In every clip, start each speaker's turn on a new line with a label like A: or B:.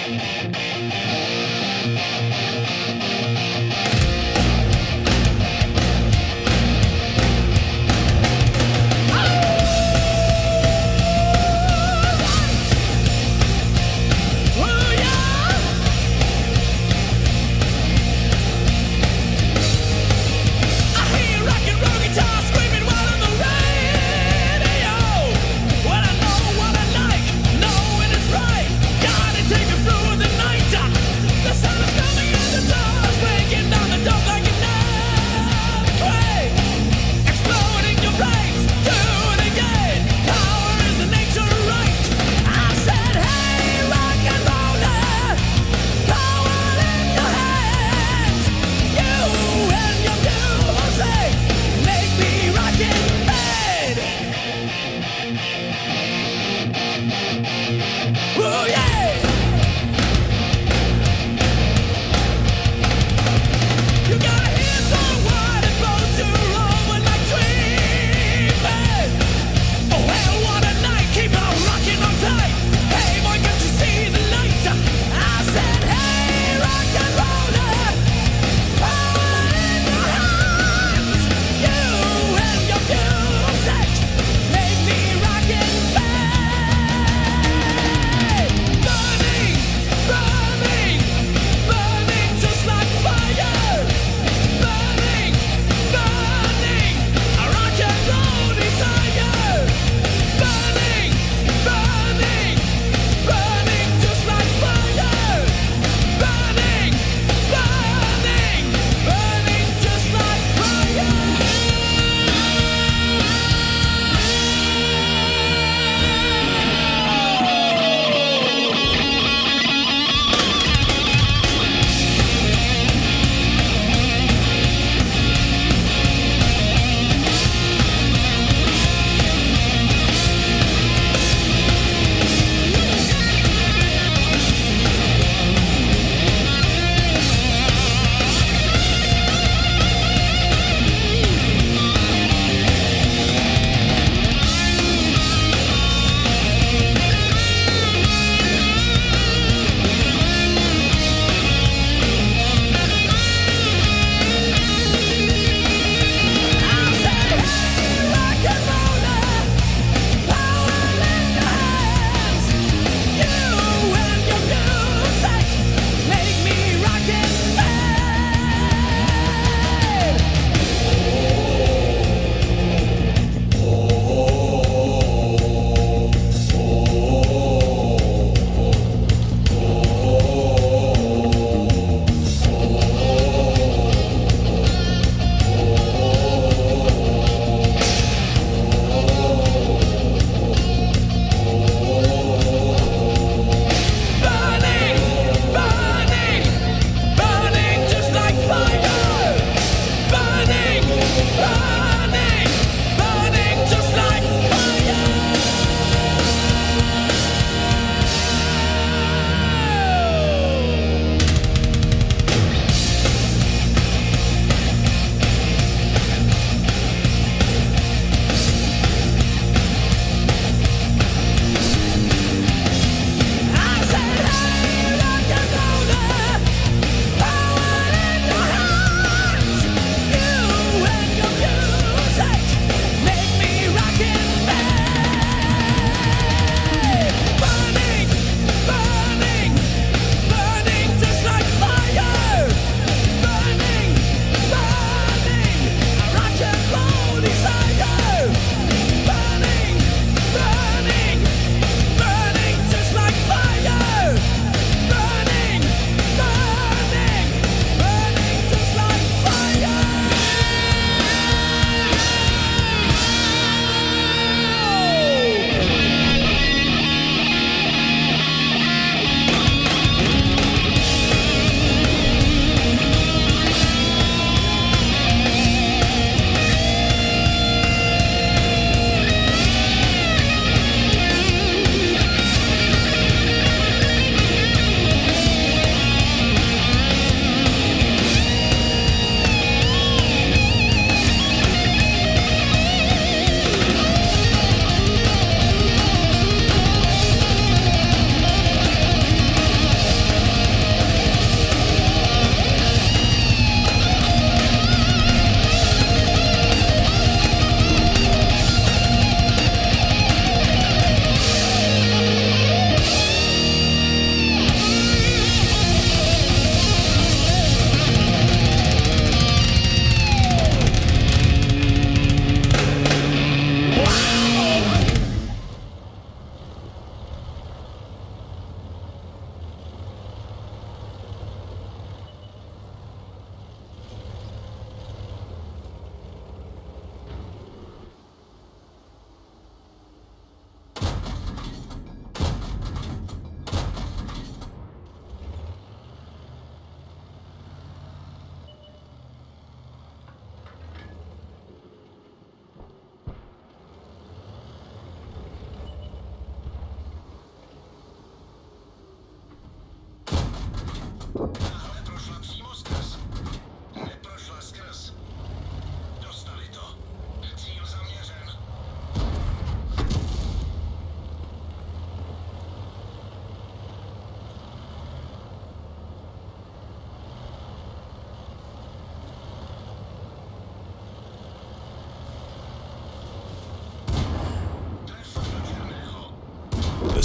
A: What I know, what I like, knowing it's right. Gotta take it through the night.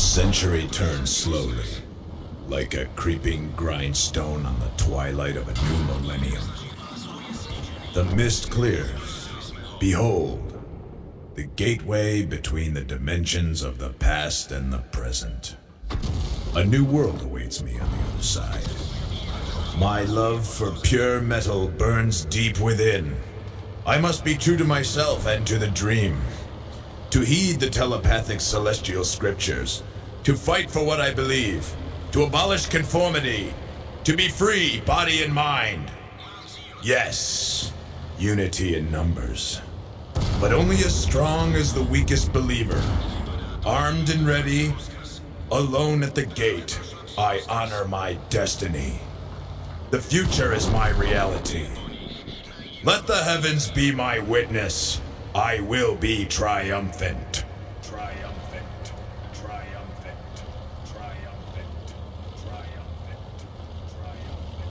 A: century turns slowly, like a creeping grindstone on the twilight of a new millennium. The mist clears. Behold, the gateway between the dimensions of the past and the present. A new world awaits me on the other side. My love for pure metal burns deep within. I must be true to myself and to the dream. To heed the telepathic celestial scriptures. To fight for what I believe. To abolish conformity. To be free, body and mind. Yes, unity in numbers. But only as strong as the weakest believer. Armed and ready, alone at the gate, I honor my destiny. The future is my reality. Let the heavens be my witness. I will be triumphant. Triumphant, triumphant, triumphant, triumphant, triumphant.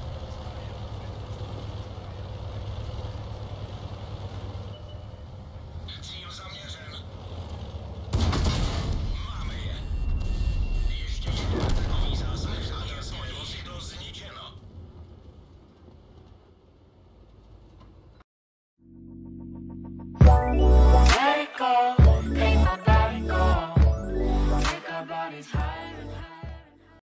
B: Cel zamierzeń. Mamy je. Jeszcze jeden i zaznaczenie swojego zniesieno.
C: Let it go, make my body go. Make our bodies high.